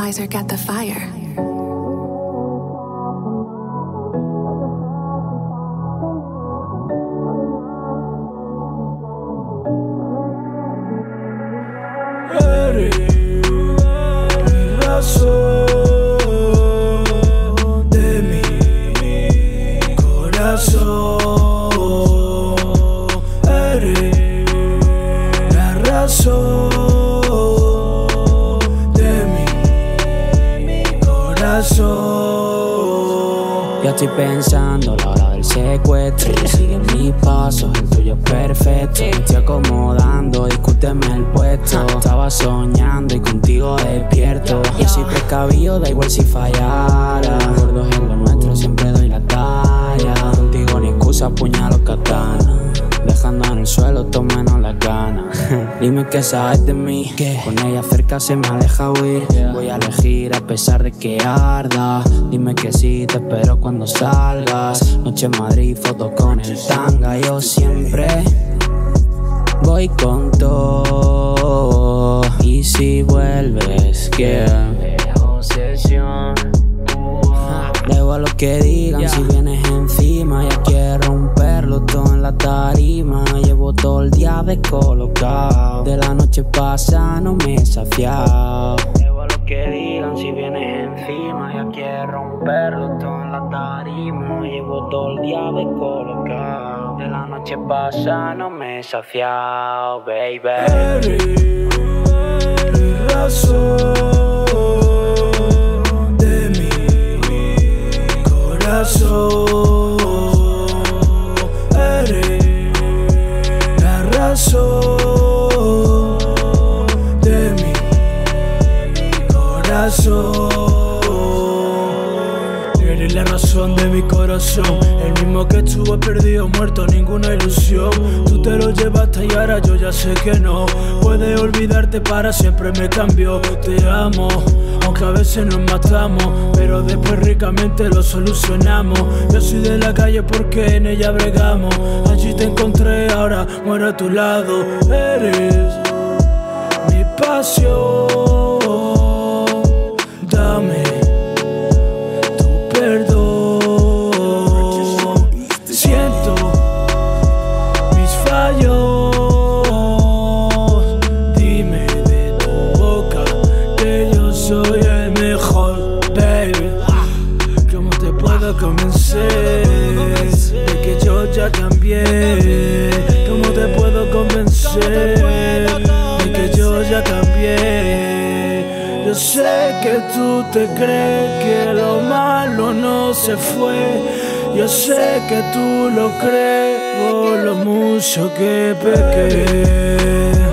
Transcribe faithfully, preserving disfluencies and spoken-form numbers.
breathalyzer got the fire. Eres mi razón de mi corazón. Eres la razón de mi corazón. Yo estoy pensando la hora del secuestro. Sigue mis pasos, el tuyo es perfecto. Me estoy acomodando, discúteme el puesto. Estaba soñando y contigo despierto. Yo soy precavido, da igual si fallara. Gordos en lo nuestro, siempre doy la talla. Contigo ni excusa, puñalo katana. Dejando en el suelo, todo menos las ganas. Dime qué sabes de mí, que con ella cerca se me aleja huir. Voy a elegir a pesar de que arda. Dime que sí, te espero cuando salgas. Noche en Madrid, fotos con el tanga. Yo siempre voy con todo. Y si vuelves, que obsesión. Da igual lo que digan, yeah. Si vienes encima ya quiero romperlo todo en la tarima. Llevo todo el día descolocado. De la noche pasa no me he saciado. Da igual lo que digan, si vienes encima ya quiero romperlo todo en la tarima. Llevo todo el día descolocado. De la noche pasa no me he saciado, baby. Eres mi razón de mi corazón. Eres la razón de mi corazón. Eres la razón de mi corazón. El mismo que estuvo perdido, muerto, ninguna ilusión. Tú te lo llevaste y ahora yo ya sé que no. Puedes olvidarte para siempre, me cambió. Te amo, aunque a veces nos matamos, pero después ricamente lo solucionamos. Yo soy de la calle porque en ella bregamos. Allí te encontré, ahora muero a tu lado. Eres mi pasión. Dame tu perdón. Siento mis fallos. Dime de tu boca que yo soy el mejor, baby. ¿Cómo te puedo convencer de que yo ya cambié? ¿Cómo te puedo convencer de que yo ya cambié? Yo sé que tú te crees que lo malo no se fue. Yo sé que tú lo crees por lo mucho que pequé.